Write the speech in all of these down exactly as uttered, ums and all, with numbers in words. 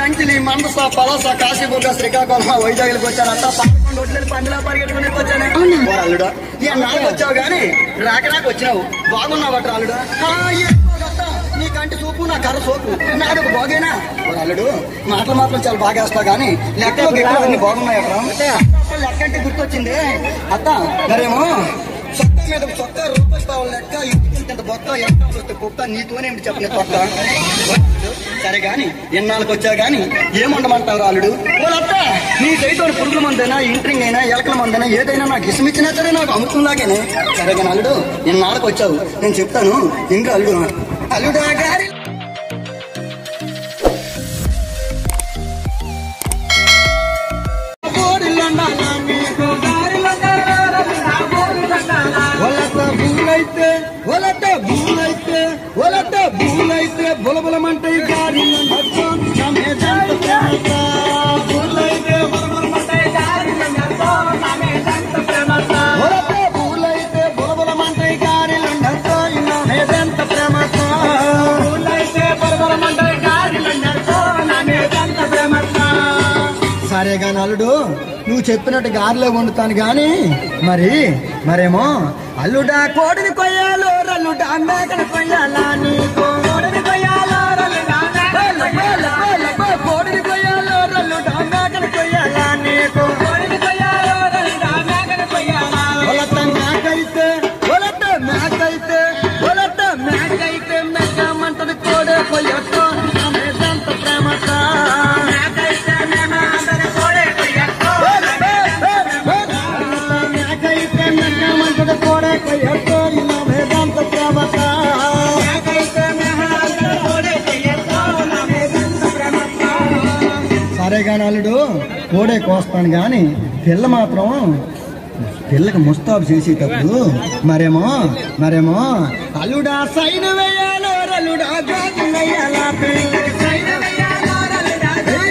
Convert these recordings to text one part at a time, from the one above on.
కంచిలి మందస పలస కాశీబుగ్గ శ్రీకాకుళం వైజాగ్కి వచ్చాను అత్త పదకొండు రోజులు పందిలా పరిగెట్టుకుని వచ్చాను అల్లుడా ఇక నాలుగు వచ్చావు గాని రాక రాక వచ్చినావు బాగున్నావు అల్లుడా నీ కంటి చూపు నా కర్ర సోపు నాది ఒక బాగేనా అల్లుడు మాటలు మాత్రం చాలా బాగా వేస్తావు గానీ లెక్కలో గిక్కలు బాగున్నాయి అక్కడ లెక్క అంటే గుర్తొచ్చింది అత్త మరేమో చొక్కా మీద చొక్కా రూపాయి లెక్క ఇంత బొక్క ఎంత వస్తే కుక్క నీతోనేమిటి చెప్పిన కొత్త సరే గాని ఎన్నాళ్ళకి వచ్చా గాని ఏముండమంటావు అల్లుడు వాళ్ళత్త నీ దయతో పురుగుల మందైనా ఇంట్రింగ్ అయినా ఎలకల మందైనా ఏదైనా నాకు ఇష్టమిచ్చినా సరే నాకు అమృతంలాగానే సరే కానీ అల్లుడు ఎన్నాళ్ళకి వచ్చావు నేను చెప్తాను ఇంకా అల్లుడు అల్లుడా గారి భూలైతే ఒలట భూలైతే ఒలట భూలైతే బులబులమంటే గారి భూలైతే ఒలట భూలైతే బులబులమంటే గారి నామేదంత ప్రేమతో భూలైతే బులబులమంటే గారి నామేదంత ప్రేమతో సరే గాని అల్లుడు నువ్వు చెప్పినట్టు గారిలో వండుతాను గాని మరి మరేమో అల్లుడా కోడిని కొయ్యాలో రల్లుడా మేకని కొయ్యాలా నీకు కోడిని కొయ్యాలో రల్లుడా కోడిని కొయ్యాలో రల్లుడా మేకని కొయ్యాలా నీకు కోడిని కొయ్యాలో రల్లుడా మేకని కొయ్యాలా ఒలట మేకైతే ఒలట మేకైతే ఒలట మేకైతే మేకమంటది కోడే కొయ్యొచ్చు నామేదంత ప్రేమతో మేకైతే మేమంటది కోడే కొయ్యొచ్చు మేకైతే మేకమంటది కోడే కొయ్యొచ్చు నామేదంత ప్రేమతో సరే గాని అల్లుడు కోడే కోస్తాను గాని పిల్ల మాత్రం పిల్లకి ముస్తాబు చేసేటప్పుడు మరేమో మరేమో అల్లుడా సైన వేయాలో రల్లుడా గాజు వేయాలా పిల్లకి సైన వేయాలో రల్లుడా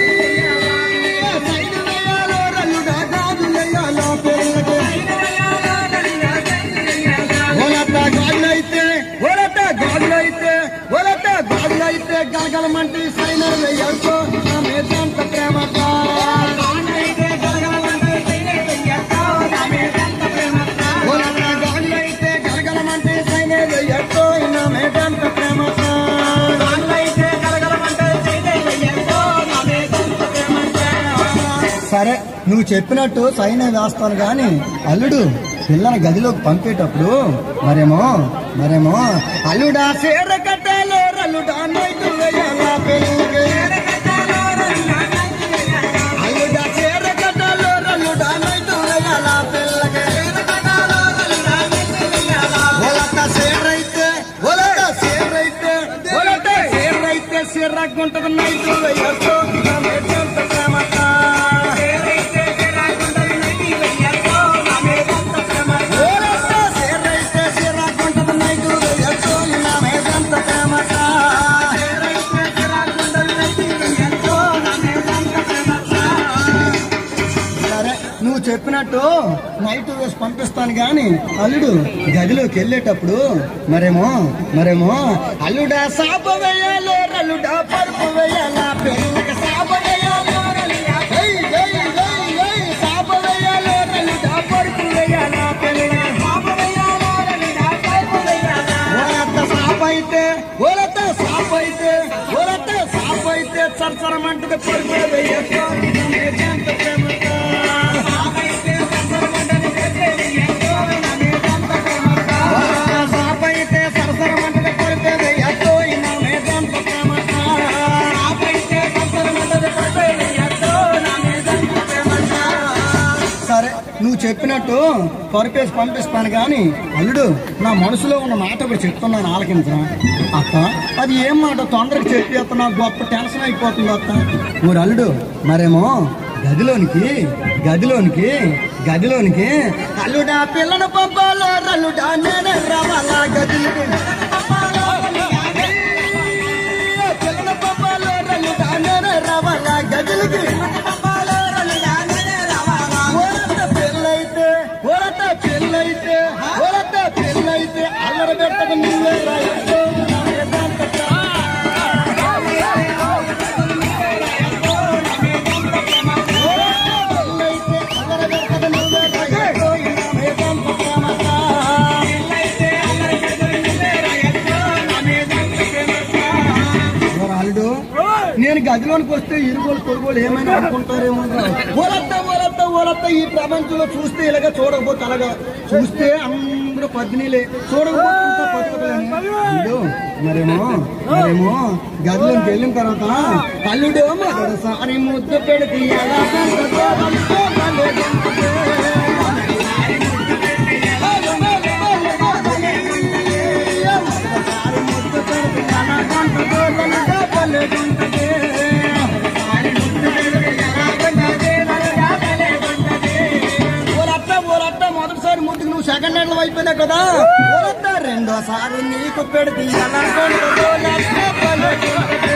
సైన వేయాలో రల్లుడా గాజు వేయాలో పిల్లకి ఒలట గాజులైతే ఒలట గాజులైతే ఒలట గాజులైతే గలగలమంటే సైన వేయొచ్చు నామేదంత ప్రేమతో ఒలట గాజులైతే గలగలమంటే సైన వేయొచ్చు నామేదంత ప్రేమతో సరే నువ్వు చెప్పినట్టు సైన్ వేస్తాను గాని అల్లుడు పిల్లని గదిలోకి పంపేటప్పుడు మరేమో మరేమో అల్లుడా సేర కట్టాలో రల్లుడా నైటు వేయాలా పిల్లకి అల్లుడా సేర కట్టాలో రల్లుడా నైటు వేయాలా పిల్లకి ఒలట సేరైతే ఒలట సేరైతే ఒలట సేరైతే సిర్రకుంటది నైటు వేయొచ్చు నామేదంత ప్రేమతో నువ్వు చెప్పినట్టు నైట్ వేసి పంపిస్తాను గాని అల్లుడు గదిలోకి వెళ్ళేటప్పుడు మరేమో మరేమో అల్లుడా సాప వేయాలో రల్లుడా పరుపు వేయాలా పిల్లకి సాప వేయాలో సాప వేయాలో రల్లుడా పరుపు వేయాలా పిల్లకి సాప వేయాలో రల్లుడా పరుపు వేయాలా ఒలట సాప అయితే ఒలట సాప అయితే ఒలట సాప అయితే చర్చరమంటది పరుపు వేయొచ్చు నామేదంత ప్రేమతో సరే నువ్వు చెప్పినట్టు పరిపేసి పంపిస్తాను గాని అల్లుడు నా మనసులో ఉన్న మాట ఇప్పుడు చెప్తున్నాను ఆలకించరా అత్త అది ఏం మాట తొందరగా చెప్పి నాకు గొప్ప టెన్షన్ అయిపోతుంది అత్త ఊరు అల్లుడు మరేమో గదిలోనికి గదిలోనికి గదిలోనికి అల్లుడా పిల్లను పంపాలో రల్లుడా నేనే రావాలా గదిలోకి పిల్లను పంపాలో రల్లుడా నేనే రావాలా గదిలోకి పెళ్ళైతే ఒలట పెళ్ళైతే ఒలట పెళ్ళైతే అల్లరి పెట్టక నువ్వే రాయొచ్చు నామేదంత నేను గదిలోనికి వస్తే ఇరుగోలు కొనుగోలు ఏమైనా అనుకుంటారేమో. ఓలత్తా ఓలత్తా ఓలత్తా ఈ ప్రపంచంలో చూస్తే ఇలాగ చూడకపోతే అలాగా చూస్తే అందరూ పద్మినిలే చూడకపోతే పట్టుకోలేని మరేమో మరేమో గదిలోకి వెళ్ళిన తర్వాత అల్లుడేమో సారి ముద్దు పెడితే మొదటిసారి ముద్దుకు నువ్వు సెకండ్ హ్యాండ్ అయిపోయినా కదా రెండోసారి నీకు పెడితే